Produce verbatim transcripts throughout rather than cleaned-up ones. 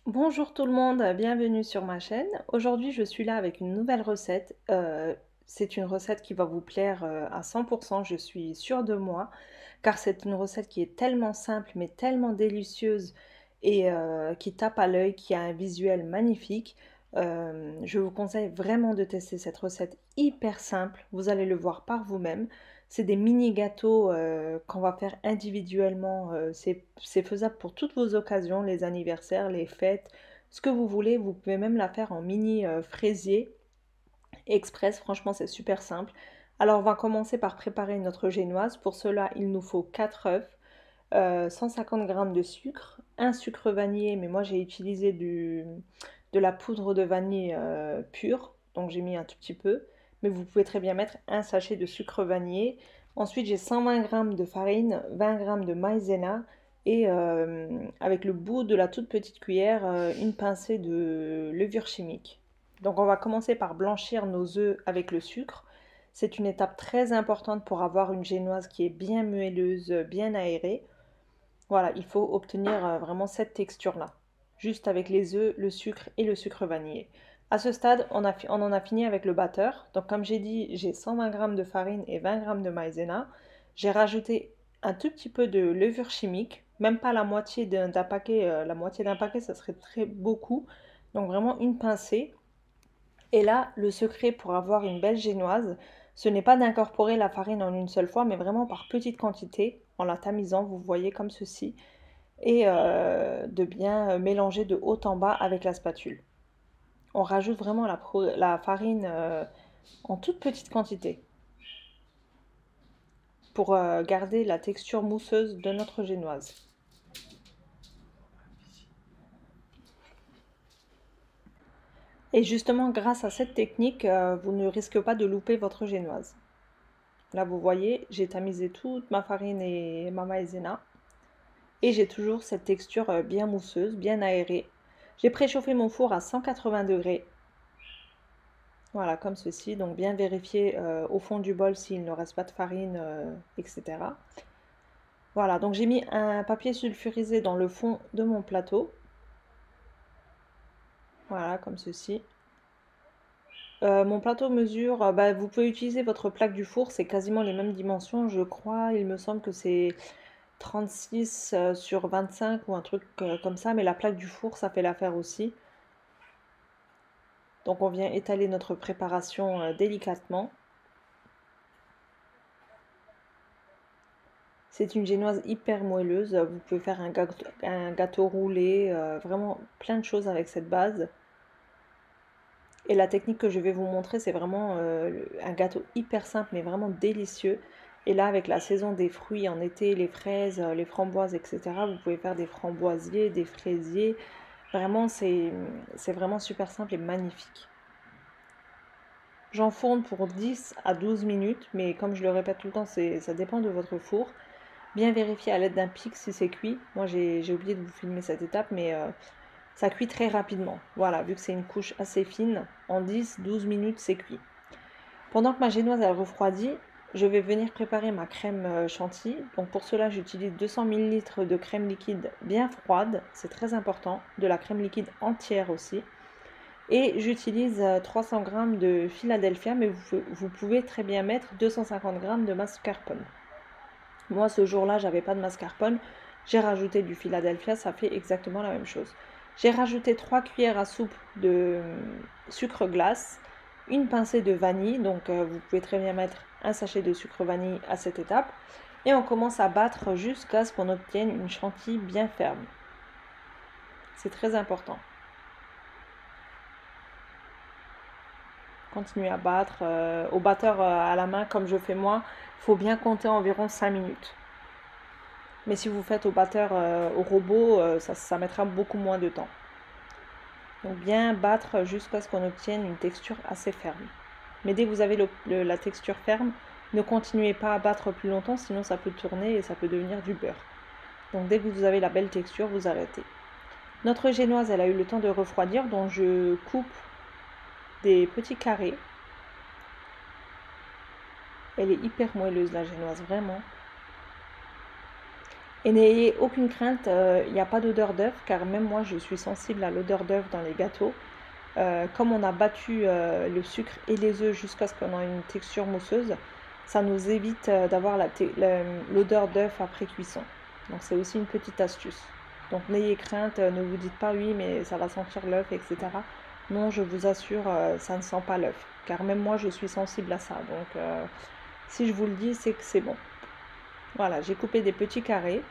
Bonjour tout le monde, bienvenue sur ma chaîne. Aujourd'hui, je suis là avec une nouvelle recette. Euh, c'est une recette qui va vous plaire euh, à cent pour cent, je suis sûre de moi, car c'est une recette qui est tellement simple mais tellement délicieuse et euh, qui tape à l'œil, qui a un visuel magnifique. Euh, je vous conseille vraiment de tester cette recette hyper simple, vous allez le voir par vous-même. C'est des mini gâteaux euh, qu'on va faire individuellement. euh, c'est c'est faisable pour toutes vos occasions, les anniversaires, les fêtes, ce que vous voulez. Vous pouvez même la faire en mini euh, fraisier express. Franchement, c'est super simple. Alors, on va commencer par préparer notre génoise. Pour cela, il nous faut quatre œufs, euh, cent cinquante grammes de sucre, un sucre vanillé, mais moi j'ai utilisé du, de la poudre de vanille euh, pure, donc j'ai mis un tout petit peu, mais vous pouvez très bien mettre un sachet de sucre vanillé. Ensuite j'ai cent vingt grammes de farine, vingt grammes de maïzena et euh, avec le bout de la toute petite cuillère, euh, une pincée de levure chimique. Donc on va commencer par blanchir nos œufs avec le sucre. C'est une étape très importante pour avoir une génoise qui est bien moelleuse, bien aérée. Voilà, il faut obtenir euh, vraiment cette texture-là, juste avec les œufs, le sucre et le sucre vanillé. À ce stade, on, a, on en a fini avec le batteur. Donc comme j'ai dit, j'ai cent vingt grammes de farine et vingt grammes de maïzena. J'ai rajouté un tout petit peu de levure chimique, même pas la moitié d'un paquet. Euh, la moitié d'un paquet, ça serait très beaucoup. Donc vraiment une pincée. Et là, le secret pour avoir une belle génoise, ce n'est pas d'incorporer la farine en une seule fois, mais vraiment par petites quantités, en la tamisant, vous voyez comme ceci, et euh, de bien mélanger de haut en bas avec la spatule. On rajoute vraiment la, la farine euh, en toute petite quantité pour euh, garder la texture mousseuse de notre génoise. Et justement, grâce à cette technique, euh, vous ne risquez pas de louper votre génoise. Là, vous voyez, j'ai tamisé toute ma farine et ma maïzena. Et j'ai toujours cette texture euh, bien mousseuse, bien aérée. J'ai préchauffé mon four à cent quatre-vingts degrés. Voilà, comme ceci. Donc bien vérifier euh, au fond du bol s'il ne reste pas de farine, euh, et cetera. Voilà, donc j'ai mis un papier sulfurisé dans le fond de mon plateau. Voilà, comme ceci. Euh, mon plateau mesure, euh, bah, vous pouvez utiliser votre plaque du four, c'est quasiment les mêmes dimensions, je crois. Il me semble que c'est trente-six euh, sur vingt-cinq ou un truc euh, comme ça, mais la plaque du four, ça fait l'affaire aussi. Donc on vient étaler notre préparation euh, délicatement. C'est une génoise hyper moelleuse. Vous pouvez faire un gâteau, un gâteau roulé, euh, vraiment plein de choses avec cette base. Et la technique que je vais vous montrer, c'est vraiment euh, un gâteau hyper simple mais vraiment délicieux. Et là, avec la saison des fruits en été, les fraises, euh, les framboises, et cetera, vous pouvez faire des framboisiers, des fraisiers. Vraiment, c'est c'est vraiment super simple et magnifique. J'enfourne pour dix à douze minutes, mais comme je le répète tout le temps, ça dépend de votre four. Bien vérifier à l'aide d'un pic si c'est cuit. Moi, j'ai oublié de vous filmer cette étape, mais euh, ça cuit très rapidement. Voilà, vu que c'est une couche assez fine, en dix à douze minutes, c'est cuit. Pendant que ma génoise elle refroidit, je vais venir préparer ma crème euh, chantilly. Donc pour cela, j'utilise deux cents millilitres de crème liquide bien froide, c'est très important, de la crème liquide entière aussi. Et j'utilise euh, trois cents grammes de Philadelphia, mais vous, vous pouvez très bien mettre deux cent cinquante grammes de mascarpone. Moi, ce jour-là, j'avais pas de mascarpone. J'ai rajouté du Philadelphia, ça fait exactement la même chose. J'ai rajouté trois cuillères à soupe de euh, sucre glace, une pincée de vanille, donc euh, vous pouvez très bien mettre un sachet de sucre vanille à cette étape. Et on commence à battre jusqu'à ce qu'on obtienne une chantilly bien ferme. C'est très important. Continuez à battre. Euh, au batteur euh, à la main, comme je fais moi, il faut bien compter environ cinq minutes. Mais si vous faites au batteur euh, au robot, euh, ça, ça mettra beaucoup moins de temps. Donc bien battre jusqu'à ce qu'on obtienne une texture assez ferme. Mais dès que vous avez le, le, la texture ferme, ne continuez pas à battre plus longtemps, sinon ça peut tourner et ça peut devenir du beurre. Donc dès que vous avez la belle texture, vous arrêtez. Notre génoise, elle a eu le temps de refroidir, donc je coupe des petits carrés. Elle est hyper moelleuse la génoise, vraiment. Et n'ayez aucune crainte, euh, il n'y a pas d'odeur d'œuf, car même moi je suis sensible à l'odeur d'œuf dans les gâteaux. Euh, comme on a battu euh, le sucre et les œufs jusqu'à ce qu'on ait une texture mousseuse, ça nous évite euh, d'avoir l'odeur d'œuf après cuisson. Donc c'est aussi une petite astuce. Donc n'ayez crainte, euh, ne vous dites pas oui mais ça va sentir l'œuf, et cetera. Non, je vous assure, euh, ça ne sent pas l'œuf. Car même moi je suis sensible à ça. Donc euh, si je vous le dis, c'est que c'est bon. Voilà, j'ai coupé des petits carrés.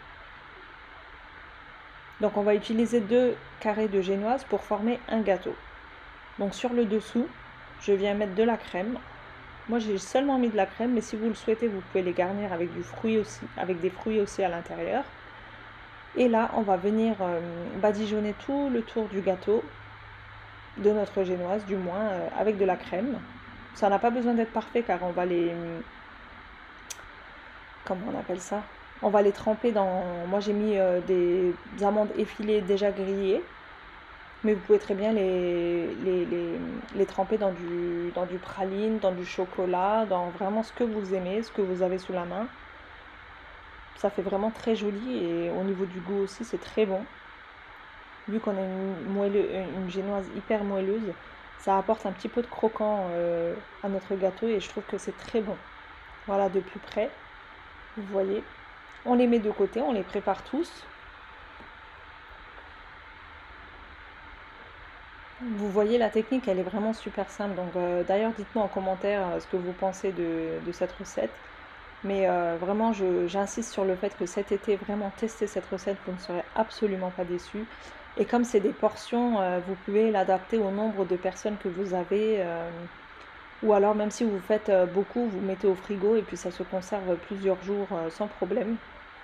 Donc on va utiliser deux carrés de génoise pour former un gâteau. Donc sur le dessous, je viens mettre de la crème. Moi j'ai seulement mis de la crème, mais si vous le souhaitez, vous pouvez les garnir avec du fruit aussi, avec des fruits aussi à l'intérieur. Et là, on va venir euh, badigeonner tout le tour du gâteau, de notre génoise du moins, euh, avec de la crème. Ça n'a pas besoin d'être parfait car on va les... Comment on appelle ça? On va les tremper dans... Moi j'ai mis euh, des amandes effilées déjà grillées. Mais vous pouvez très bien les, les, les, les tremper dans du, dans du praline, dans du chocolat, dans vraiment ce que vous aimez, ce que vous avez sous la main. Ça fait vraiment très joli et au niveau du goût aussi, c'est très bon. Vu qu'on a une, moelleux, une génoise hyper moelleuse, ça apporte un petit peu de croquant euh, à notre gâteau et je trouve que c'est très bon. Voilà, de plus près, vous voyez. On les met de côté, on les prépare tous. Vous voyez, la technique, elle est vraiment super simple. Donc euh, d'ailleurs, dites-moi en commentaire euh, ce que vous pensez de, de cette recette. Mais euh, vraiment, j'insiste sur le fait que cet été, vraiment testez cette recette, vous ne serez absolument pas déçus. Et comme c'est des portions, euh, vous pouvez l'adapter au nombre de personnes que vous avez. Euh, ou alors, même si vous faites euh, beaucoup, vous mettez au frigo et puis ça se conserve plusieurs jours euh, sans problème.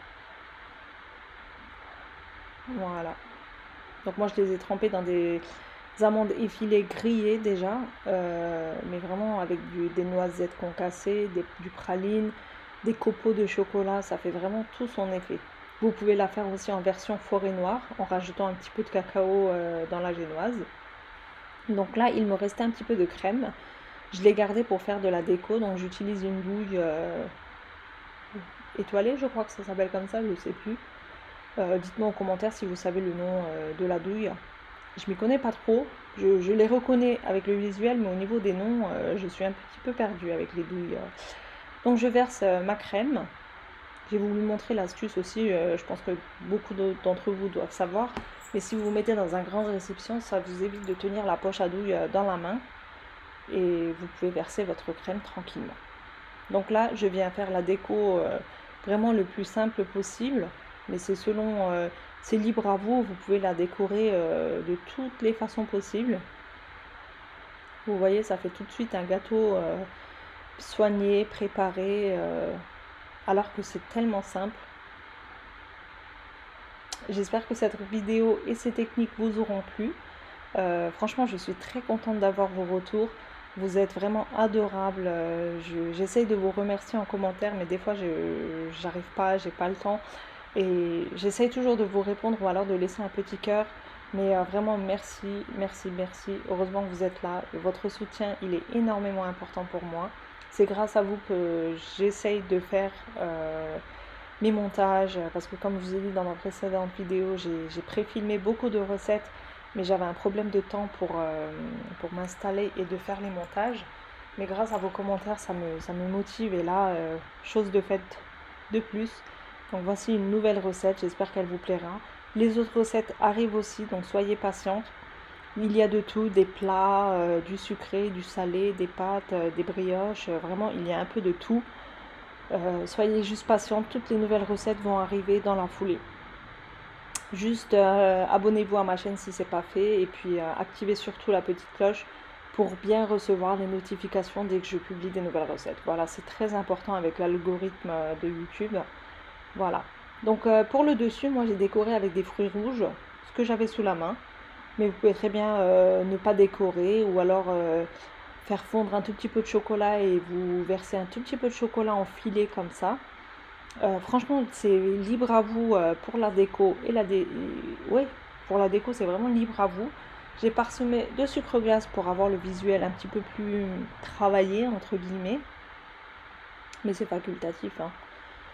Voilà. Donc moi, je les ai trempés dans des amandes effilées grillées déjà, euh, mais vraiment avec du, des noisettes concassées, des, du praline, des copeaux de chocolat, ça fait vraiment tout son effet. Vous pouvez la faire aussi en version forêt noire, en rajoutant un petit peu de cacao euh, dans la génoise. Donc là, il me restait un petit peu de crème. Je l'ai gardé pour faire de la déco, donc j'utilise une douille euh, étoilée, je crois que ça s'appelle comme ça, je ne sais plus. Euh, dites-moi en commentaire si vous savez le nom euh, de la douille. Je m'y connais pas trop, je, je, les reconnais avec le visuel, mais au niveau des noms, euh, je suis un petit peu perdue avec les douilles. Donc je verse euh, ma crème. J'ai voulu montrer l'astuce aussi, euh, je pense que beaucoup d'entre vous doivent savoir. Mais si vous vous mettez dans un grand réception, ça vous évite de tenir la poche à douille euh, dans la main. Et vous pouvez verser votre crème tranquillement. Donc là, je viens faire la déco euh, vraiment le plus simple possible. Mais c'est selon... Euh, c'est libre à vous, vous pouvez la décorer euh, de toutes les façons possibles. Vous voyez, ça fait tout de suite un gâteau euh, soigné, préparé, euh, alors que c'est tellement simple. J'espère que cette vidéo et ces techniques vous auront plu. Euh, franchement, je suis très contente d'avoir vos retours. Vous êtes vraiment adorables. Euh, J'essaye de vous remercier en commentaire, mais des fois, je j'arrive pas, j'ai pas le temps. Et j'essaye toujours de vous répondre ou alors de laisser un petit cœur. Mais euh, vraiment merci, merci, merci. Heureusement que vous êtes là. Et votre soutien, il est énormément important pour moi. C'est grâce à vous que j'essaye de faire euh, mes montages. Parce que comme je vous ai dit dans ma précédente vidéo, j'ai pré-filmé beaucoup de recettes. Mais j'avais un problème de temps pour, euh, pour m'installer et de faire les montages. Mais grâce à vos commentaires, ça me, ça me motive. Et là, euh, chose de faite de plus. Donc voici une nouvelle recette, j'espère qu'elle vous plaira. Les autres recettes arrivent aussi, donc soyez patientes. Il y a de tout, des plats, euh, du sucré, du salé, des pâtes, euh, des brioches. Euh, vraiment, il y a un peu de tout. Euh, soyez juste patientes, toutes les nouvelles recettes vont arriver dans la foulée. Juste euh, abonnez-vous à ma chaîne si ce n'est pas fait. Et puis euh, activez surtout la petite cloche pour bien recevoir les notifications dès que je publie des nouvelles recettes. Voilà, c'est très important avec l'algorithme de YouTube. Voilà, donc euh, pour le dessus, moi j'ai décoré avec des fruits rouges, ce que j'avais sous la main. Mais vous pouvez très bien euh, ne pas décorer ou alors euh, faire fondre un tout petit peu de chocolat et vous verser un tout petit peu de chocolat en filet comme ça. Euh, franchement, c'est libre à vous euh, pour la déco et la dé... ouais, pour la déco, c'est vraiment libre à vous. J'ai parsemé de sucre glace pour avoir le visuel un petit peu plus travaillé entre guillemets, mais c'est facultatif, hein.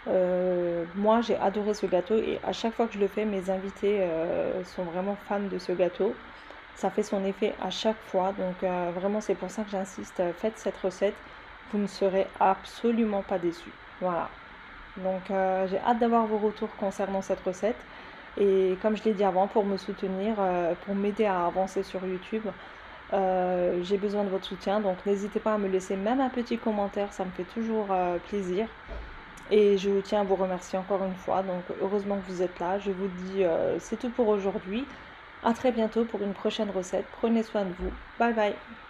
Euh, moi, j'ai adoré ce gâteau et à chaque fois que je le fais, mes invités euh, sont vraiment fans de ce gâteau. Ça fait son effet à chaque fois, donc euh, vraiment c'est pour ça que j'insiste, euh, faites cette recette, vous ne serez absolument pas déçus. Voilà, donc euh, j'ai hâte d'avoir vos retours concernant cette recette. Et comme je l'ai dit avant, pour me soutenir, euh, pour m'aider à avancer sur YouTube, euh, j'ai besoin de votre soutien. Donc n'hésitez pas à me laisser même un petit commentaire, ça me fait toujours euh, plaisir. Et je tiens à vous remercier encore une fois. Donc heureusement que vous êtes là. Je vous dis euh, c'est tout pour aujourd'hui. À très bientôt pour une prochaine recette. Prenez soin de vous. Bye bye.